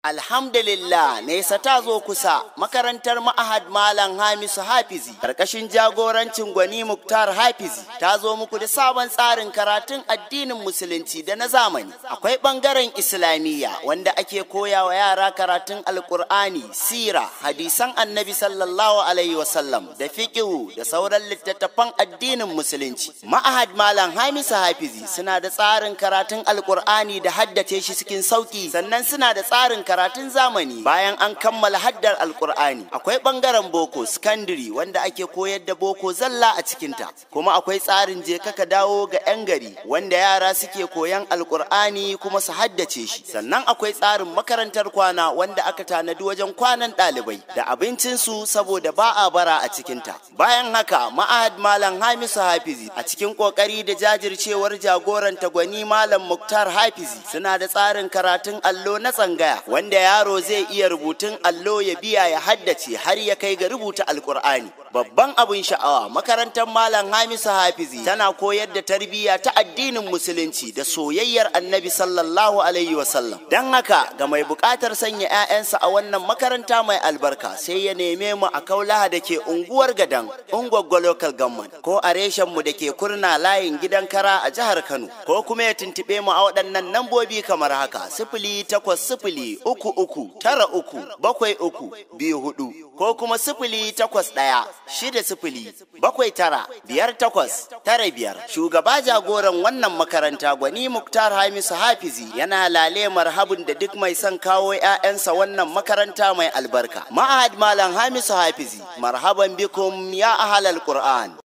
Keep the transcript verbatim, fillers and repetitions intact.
Alhamdulillah, nesa ta zo kusa. Makarantar Ma'ahad Malam Hamisu Hafizi karkashin jagorancin Gwani Muktar Hafizi ta zo muku da sabon tsarin karatun addinin musulunci da na zamani. Akwai bangaren Islamiyya wanda ake koya wa yara karatun Alkur'ani, sira, hadisan Annabi sallallahu alaihi wasallam da fiqhu da sauran littattafan addinin musulunci. Ma'ahad Malam Hamisu Hafizi suna da tsarin karatun Alkur'ani da haddace shi cikin sauki, sannan suna da tsarin karatun zamani bayan an kammala haddar alkur'ani. Akwai bangaren boko secondary wanda ake koyar da boko zalla a cikinta, kuma akwai tsarin je kaka dawo ga 'yan gari wanda yara suke koyan alkur'ani kuma su haddace shi. Sannan akwai tsarin makarantar kwana wanda aka tanadi wajen kwanan ɗalibai da abincinsu saboda ba a bara a cikinta. Bayan haka Ma'ahad Malam Hamisu Hafizi a cikin kokari da jajircewar jagoranta Gwani Malam Muktar Hafizi suna da tsarin karatun allo na tsangaya wanda yaro zai iya rubutun allo ya biya ya haddace har ya kai ga rubuta alkur'ani. Babban abin sha'awa, makarantar Malam Hamisu Hafizi tana koyar da tarbiyya ta addinin musulunci da soyayyar Annabi sallallahu alaihi wasallam. Dan haka ga mai buƙatar sanya 'ya'yansa a wannan makaranta mai albarka sai ya neme mu a Kaulaha da ke unguwar Gadan, Ungwaggo Local Government, ko a reshen mu da ke Kurna layin Gidan Kara a jihar Kano, ko kuma ya tuntube mu a waɗannan lambobi kamar haka: sifili takwas sifili uku uku tara uku bakwai uku biyu hudu, ko kuma sifili takwas ɗaya shida sifili bakwai tara biyar takwas tara biyar. Shugaba jagoran wannan makaranta Gwani Muktar Hamisu Hafizi yana lale marhabin da duk mai son kawo 'ya'yansa wannan makaranta mai albarka. Ma'ahad Malam Hamisu Hafizi, marhaban bikum ya ahlal Qur'an.